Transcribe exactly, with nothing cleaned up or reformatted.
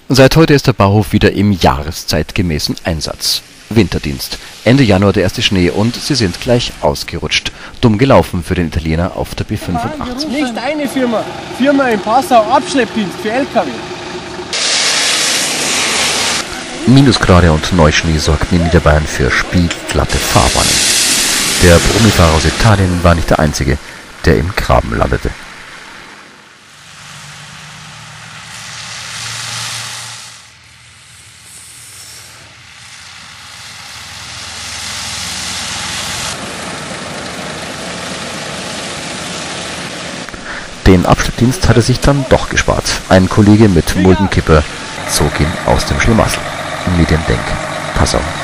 Seit heute ist der Bauhof wieder im jahreszeitgemäßen Einsatz. Winterdienst. Ende Januar der erste Schnee und sie sind gleich ausgerutscht. Dumm gelaufen für den Italiener auf der B fünfundachtzig. Nicht eine Firma. Firma in Passau, Abschleppdienst für L K W. Minusgrade und Neuschnee sorgten in Niederbayern für spiegelglatte Fahrbahnen. Der Brummifahrer aus Italien war nicht der einzige, der im Graben landete. Den Abschleppdienst hat er sich dann doch gespart. Ein Kollege mit Muldenkipper zog ihn aus dem Schlamassel. Mediendenk, Passau.